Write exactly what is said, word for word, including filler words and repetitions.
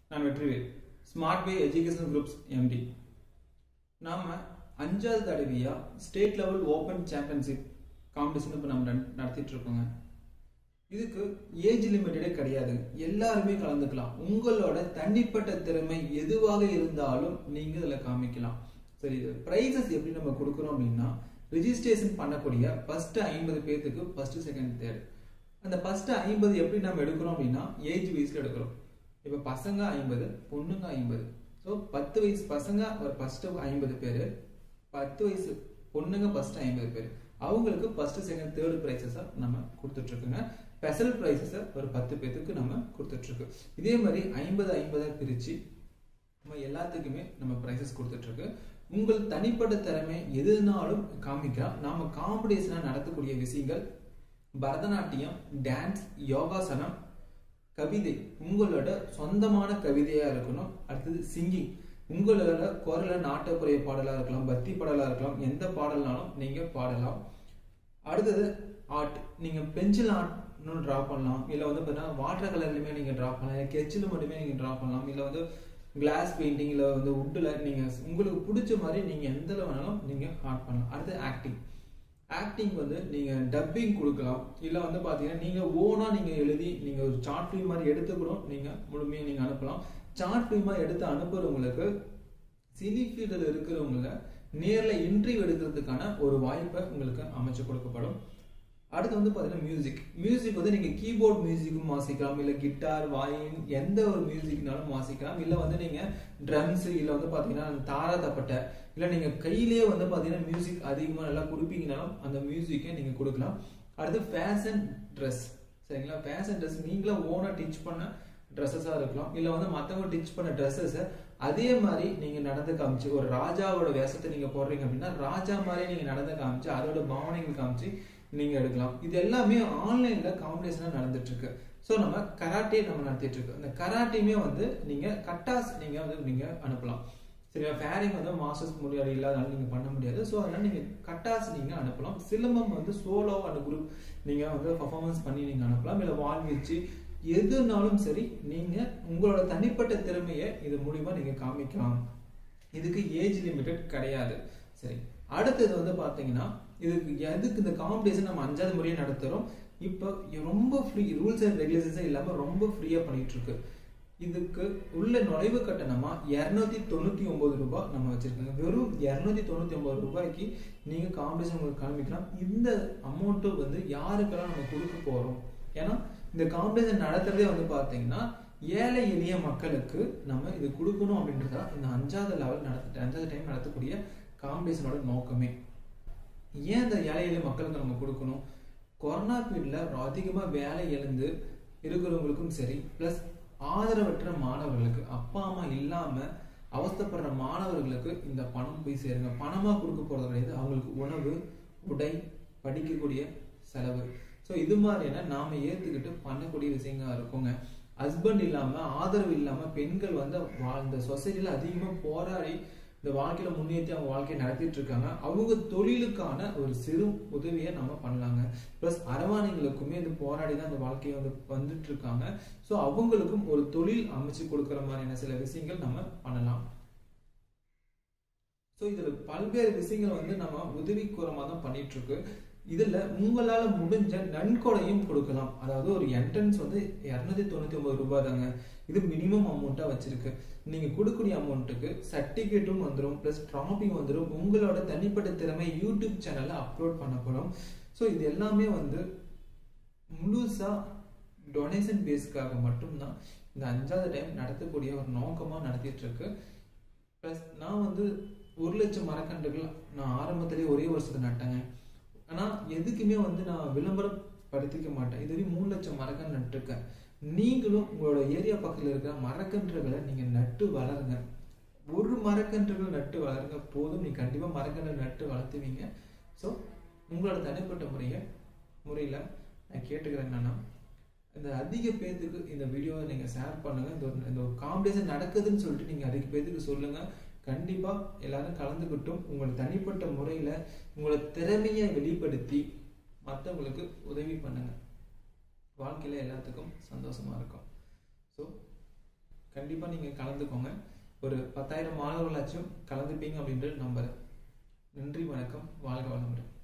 நான் Vetrivel, smart way educational groups MD. நாம அஞ்சாவது தடவையா state level open championship competition இப்போ நம்ம நடத்திட்டு இருக்கோங்க. இதுக்கு ஏஜ் லிமிட்டடே கிடையாது, எல்லாருமே கலந்துக்கலாம். உங்களோட தனிப்பட்ட திறமை எதுவாக இருந்தாலும் நீங்க இதில் காமிக்கலாம். சரி, இது ப்ரைஸஸ் எப்படி நம்ம கொடுக்குறோம் அப்படின்னா, ரிஜிஸ்ட்ரேஷன் பண்ணக்கூடிய ஃபர்ஸ்ட் ஐம்பது பேர்த்துக்கு ஃபர்ஸ்ட் செகண்ட் தேர்ட். அந்த ஃபர்ஸ்ட் ஐம்பது எப்படி நம்ம எடுக்கிறோம் அப்படின்னா ஏஜ் வைஸ்ல எடுக்கிறோம். இப்போ பசங்க ஐம்பது, பொண்ணுங்க ஐம்பது. ஸோ பத்து வயசு பசங்க ஒரு ஃபர்ஸ்ட் ஐம்பது பேர், பத்து வயசு பொண்ணுங்க ஃபர்ஸ்ட் ஐம்பது பேர். அவங்களுக்கு ஃபர்ஸ்ட் செகண்ட் தேர்ட் ப்ரைஸஸை நம்ம கொடுத்துட்டு இருக்குங்க. ஸ்பெஷல் ப்ரைஸஸை ஒரு பத்து பேருக்கு நம்ம கொடுத்துட்டு இருக்கு. இதே மாதிரி ஐம்பது ஐம்பதாக பிரித்து நம்ம எல்லாத்துக்குமே நம்ம ப்ரைஸஸ் கொடுத்துட்டு இருக்கு. உங்கள் தனிப்பட்ட திறமை எதுனாலும் காமிக்கலாம். நாம காம்படிஷனாக நடத்தக்கூடிய விஷயங்கள் பரதநாட்டியம், டான்ஸ், யோகாசனம், கவிதை, உங்களோட சொந்தமான கவிதையா இருக்கணும். அடுத்தது சிங்கிங், உங்களோட குரல நாட்டுப்புற பாடலா இருக்கலாம், பக்தி பாடலா இருக்கலாம், எந்த பாடல்னாலும் நீங்க பாடலாம். அடுத்தது ஆர்ட், நீங்க பென்சில் ஆர்ட்னு டிரா பண்ணலாம், இல்லை வந்து பார்த்தீங்கன்னா வாட்டர் கலர்லையுமே நீங்க டிரா பண்ணலாம், இல்லை கெச்சில் மட்டுமே நீங்க டிரா பண்ணலாம், இல்லை வந்து கிளாஸ் பெயிண்டிங், இல்லை வந்து உட்டில் நீங்க உங்களுக்கு பிடிச்ச மாதிரி நீங்க எந்த வேணாலும் நீங்க ஆர்ட் பண்ணலாம். அடுத்து ஆக்டிங், ஆக்டிங் வந்து நீங்க டப்பிங் கொடுக்கலாம், இல்லை வந்து பாத்தீங்கன்னா நீங்க ஓனா நீங்க எழுதி நீங்க ஒரு சார்ட் ஃபிலிம் மாதிரி எடுத்துக்கிறோம், நீங்க முழுமையா நீங்க அனுப்பலாம். சார்ட் ஃபிலிமா எடுத்து அனுப்புறவங்களுக்கு சினி ஃபீல்டில் இருக்கிறவங்க நேர்ல இன்டர்வியூ எடுக்கிறதுக்கான ஒரு வாய்ப்பை உங்களுக்கு அமைச்சு கொடுக்கப்படும். அடுத்து வந்து பாத்தீங்கன்னா மியூசிக். மியூசிக் வந்து நீங்க கீபோர்ட் மியூசிக்கும் வாசிக்கலாம், இல்லை கிட்டார், வாயின், எந்த ஒரு மியூசிக்னாலும் வாசிக்கலாம். இல்லை வந்து நீங்க ட்ரம்ஸ், இல்லை வந்து பாத்தீங்கன்னா தாரா தப்பட்டை, இல்லை நீங்க கையிலேயே வந்து பாத்தீங்கன்னா மியூசிக் அதிகமா நல்லா கொடுப்பீங்கனாலும் அந்த மியூசிக்கை நீங்க கொடுக்கலாம். அடுத்து ஃபேஷன் ட்ரெஸ், சரிங்களா? ஃபேஷன் ட்ரெஸ் நீங்களே ஓனா டிச் பண்ண ட்ரெஸ்ஸஸா இருக்கலாம், இல்லை வந்து மற்றவங்க டிச் பண்ண ட்ரெஸ்ஸஸை அதே மாதிரி நீங்க நடந்து காமிச்சு, ஒரு ராஜாவோட வேஷத்தை நீங்க போடுறீங்க அப்படின்னா ராஜா மாதிரி நீங்க நடந்து காமிச்சு அதோட பாவனைகள் காமிச்சு நீங்க எடுக்கலாம். இது எல்லாமே ஆன்லைன்ல காம்படிஷனா நடந்துட்டு இருக்கு. ஸோ நம்ம கராட்டே நம்ம நடத்திட்டு இருக்கு. அந்த கராட்டியுமே வந்து நீங்க கட்டாஸ் நீங்க வந்து நீங்க அனுப்பலாம். சரியா? ஃபேரிங் வந்து மாஸ்டர்ஸ் முடியாது, இல்லாதனால நீங்க பண்ண முடியாது. ஸோ அதனால நீங்க கட்டாஸ் நீங்க அனுப்பலாம். சிலம்பம் வந்து சோலோ அந்த குரூப் நீங்க வந்து பர்ஃபார்மன்ஸ் பண்ணி நீங்க அனுப்பலாம், இல்லை வால் வச்சு எதுனாலும் சரி நீங்க உங்களோட தனிப்பட்ட திறமையை இது மூலியமா நீங்க காமிக்கலாம். இதுக்கு ஏஜ் லிமிட்டட் கிடையாது. சரி, அடுத்தது வந்து பாத்தீங்கன்னா இதுக்கு எதுக்கு இந்த காம்படிஷன் நம்ம அஞ்சாவது முறையை நடத்துறோம். இப்போ ரொம்ப ஃப்ரீ, ரூல்ஸ் அண்ட் ரெகுலேஷன்ஸே இல்லாம ரொம்ப ஃப்ரீயா பண்ணிட்டு இருக்கு. இதுக்கு உள்ள நுழைவு கட்டணமா இருநூத்தி தொண்ணூத்தி ஒன்பது ரூபாய் நம்ம வச்சிருக்கோங்க. வெறும் இருநூத்தி தொண்ணூத்தி ஒன்பது ரூபாய்க்கு நீங்க காம்படிஷன் உங்களுக்கு காமிக்கலாம். இந்த அமௌண்ட்டு வந்து யாருக்கெல்லாம் நம்ம கொடுக்க போறோம்? ஏன்னா இந்த காம்படிஷன் நடத்துறதே வந்து பாத்தீங்கன்னா ஏழை எளிய மக்களுக்கு நம்ம இது கொடுக்கணும் அப்படின்றதா இந்த அஞ்சாவது லெவல் நடத்த அஞ்சாவது டைம் நடத்தக்கூடிய காம்படிஷனோட நோக்கமே. ஏன் இந்த ஏழை எளிய மக்களுக்கு நம்ம கொடுக்கணும்? கொரோனா பீரியட்ல அதிகமா வேலை இழந்து இருக்கிறவங்களுக்கும் சரி, பிளஸ் ஆதரவற்ற மாணவர்களுக்கு, அப்பா அம்மா இல்லாம அவஸ்தைப்படுற மாணவர்களுக்கு இந்த பணம் போய் சேருங்க. பணமா கொடுக்க போறது கிடையாது, அவங்களுக்கு உணவு, உடை, படிக்கக்கூடிய செலவு. ஸோ இது மாதிரியான நாம ஏத்துக்கிட்டு பண்ணக்கூடிய விஷயங்களா இருக்குங்க. ஹஸ்பண்ட் இல்லாம, ஆதரவு இல்லாம பெண்கள் வந்து இந்த சொசைட்டில அதிகமா போராடி இந்த வாழ்க்கையில முன்னேற்றி அவங்க வாழ்க்கையை நடத்திட்டு இருக்காங்க. அவங்க தொழிலுக்கான ஒரு சிறு உதவியை நம்ம பண்ணலாங்க. பிளஸ் அரவாணிகளுக்குமே இந்த போராடி தான் இந்த வாழ்க்கையை வந்து வந்துட்டு இருக்காங்க. ஸோ அவங்களுக்கும் ஒரு தொழில் அமைச்சு கொடுக்குற மாதிரியான சில விஷயங்கள் நம்ம பண்ணலாம். ஸோ இதுல பல்வேறு விஷயங்கள் வந்து நம்ம உதவிக்கூறமா தான் பண்ணிட்டு இருக்கு. இதுல உங்களால முடிஞ்ச நன்கொடையும் கொடுக்கலாம். அதாவது ஒரு என்ட்ரன்ஸ் வந்து இருநூத்தி தொண்ணூத்தி ஒன்பது ரூபாய் தாங்க. இது மினிமம் அமௌண்ட்டா வச்சிருக்கு. நீங்க கொடுக்கக்கூடிய அமௌண்ட்டுக்கு சர்டிபிகேட்டும் வந்துடும், பிளஸ் ட்ராஃபியும் வந்துடும். உங்களோட தனிப்பட்ட திறமை யூடியூப் சேனல்ல அப்லோட் பண்ணப்படும். ஸோ இது எல்லாமே வந்து முழுசா டொனேஷன் பேஸ்க்காக மட்டும்தான் இந்த அஞ்சாவது டைம் நடத்தக்கூடிய ஒரு நோக்கமா நடத்திட்டு இருக்கு. பிளஸ் நான் வந்து ஒரு லட்சம் மரக்கன்றுகள் நான் ஆரம்பத்திலேயே ஒரே வருஷத்துக்கு நட்டேங்க. ஆனா எதுக்குமே வந்து நான் விளம்பரப்படுத்திக்க மாட்டேன். இதுவே மூணு லட்சம் மரக்கன்று நட்டுருக்கேன். நீங்களும் உங்களோட ஏரியா பக்கத்தில் இருக்கிற மரக்கன்றுகளை நீங்க நட்டு வளருங்க. ஒரு மரக்கன்றுகள் நட்டு வளருங்க போதும், நீ கண்டிப்பா மரக்கன்று நட்டு வளர்த்துவீங்க. ஸோ உங்களோட தனிப்பட்ட முறைய முறையில நான் கேட்டுக்கிறேன் என்னன்னா, இந்த அதிக பேருக்கு இந்த வீடியோவை நீங்க ஷேர் பண்ணுங்க. இந்த ஒரு காம்படிஷன் நடக்குதுன்னு சொல்லிட்டு நீங்க அதிக பேருக்கு சொல்லுங்க. கண்டிப்பா எல்லாரும் கலந்துக்கிட்டும் உங்களோட தனிப்பட்ட முறையில உங்களோட திறமையை வெளிப்படுத்தி மற்றவங்களுக்கு உதவி பண்ணுங்க. வாழ்க்கையில எல்லாத்துக்கும் சந்தோஷமா இருக்கும். ஸோ கண்டிப்பாக நீங்கள் கலந்துக்கோங்க. ஒரு பத்தாயிரம் மாணவர்களாச்சும் கலந்துப்பீங்க அப்படின்றது நம்புறேன். நன்றி, வணக்கம், வாழ்க வளமுடன்.